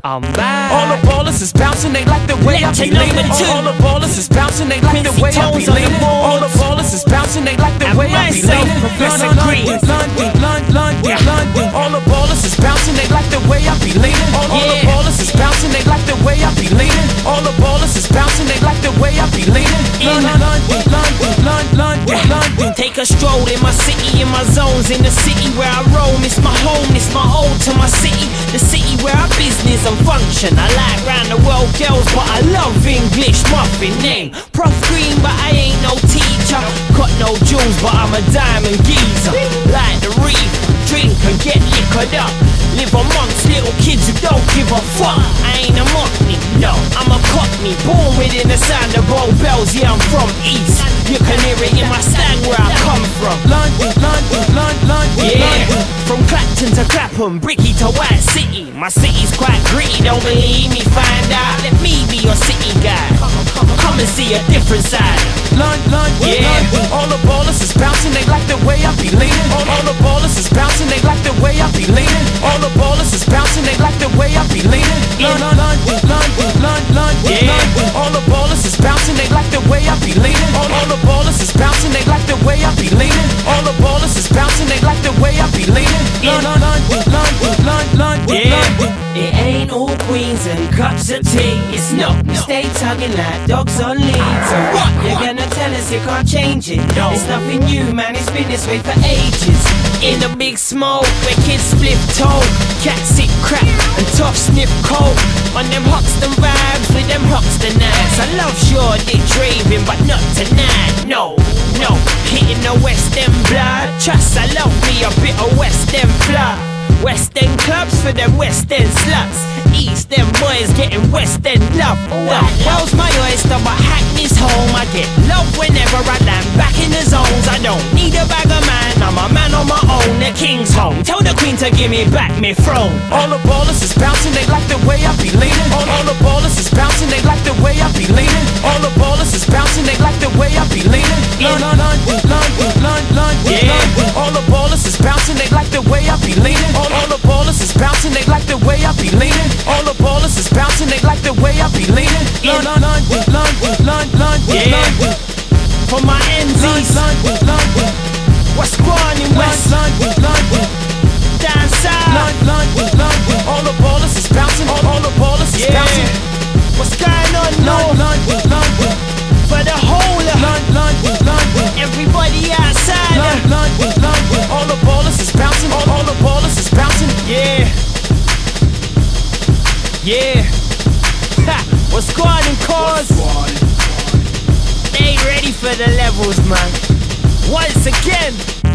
I'm back. All the ballers is bouncing, they like the way I be leaning. All the ballers is bouncing, they like the way I be leaning. All the ballers is bouncing, they like the way I be leaning. London, London, London. All the ballers is bouncing, they like the way I be leaning. All the ballers is bouncing, they like the way I be leaning. All the ballers is bouncing, they like the way I be leaning. London, London, London, London. Take a stroll in my city, in my zones, in the city where I roam. It's my home, it's my ode to my city, the city where I business and function. I like round the world girls, but I love English. Muffin name, Prof Green, but I ain't no teacher. Got no jewels, but I'm a diamond geezer. Like the reef, drink and get liquored up. Live amongst little kids who don't give a fuck. I ain't a mockney, no, I'm a cockney. Born within the sound of old bells, yeah, I'm from East. You can hear it in my slang where I come from. London, London, London, London, yeah. London. From Clapton to Clapham, Bricky to White City. My city's quite gritty, don't believe me, find out. Let me be your city guy. Come and see a different side. London, London, yeah. London. All the ballers is bouncing, they like the way I be leaning. All the ballers is bouncing, they like the way I be leaning. All the ballers is bouncing, they like the way I be leaning. London, London, London, London, London, yeah. London. All the ballers is bouncing, they like the way I be leaning. All the ballers is bouncing, they like the way I be leaning. All the ballers is bouncing, they like the way I be leaning. London, London, London, London, London, yeah. London. It ain't all queens and cups of tea. It's not. Stay tugging like dogs on leads. So what? You're gonna tell us you can't change it? No. It's nothing new, man. It's been this way for ages. In the big smoke where kids split toe, cats sit crack and tough sniff coke. On them Hoxton vibes with them Hoxton nights. I love sure ditch raving, but not tonight. No, no. Hitting the West End blood. Trust I love me a bit of West End flood. West End clubs for them West End sluts. East End boys getting West End love. World's my oyster, but Hackney's home. I get love whenever I land back in the zones. I don't need a bag of man, I'm a man on my own. The king's home, tell the queen to give me back me throne. All the ballers is bouncing, they like the way I be leaning. All the ballers is bouncing, they like the way I be leaning. All the ballers is bouncing, they like the way I be leaning. London, London, London, London, London, yeah. London. All the ballers is bouncing, they like the way I be leaning. All the ballers is bouncing, they like the way I be leaning. All the ballers is bouncing, they like the way I be leaning. London, London, London, London, London, yeah. London. For my NZs, London, London, what's going on in West London, London, down south? London, London. All the ballers is bouncing, all the ballers is yeah. bouncing. What's going on north? London, London, for the whole of London, London. everybody outside of London, London. All the ballers is bouncing, all the ballers is bouncing. yeah. Yeah. Ha, what's going on, cause? They ain't ready for the levels, man. Once again.